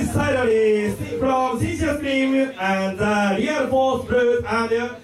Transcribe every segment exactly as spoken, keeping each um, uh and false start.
This title is from Sicilia Stream and the Real Force Blues and the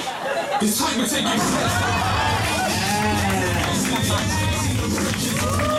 It's time to take it.